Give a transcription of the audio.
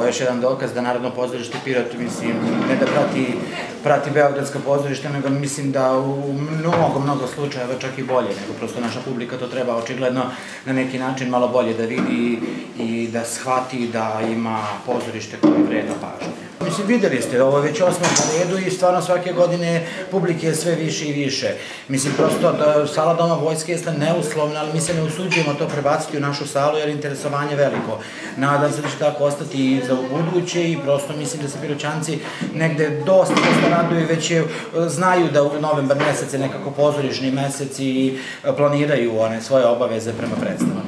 još jedan dokaz da Narodno pozorište Pirot, mislim, ne da prati beogradska pozorišta, nego mislim da u mnogo slučajeva čak i bolje, nego prosto naša publika to treba očigledno na neki način malo bolje da vidi i da shvati da ima pozorište koje je vredno pažnje. Mislim, videli ste, ovo je već 8. po redu i stvarno svake godine publike je sve više i više. Mislim, prosto, sala Doma vojske jeste neuslovna, ali mi se ne usuđujemo to prebaciti u našu salu jer interesovanje je veliko. Nadam se da će tako ostati i za buduće i prosto mislim da se Piroćanci negde dosta raduju i već znaju da u novembar mesec je nekako pozorišni mesec i planiraju one svoje obaveze prema predstavama.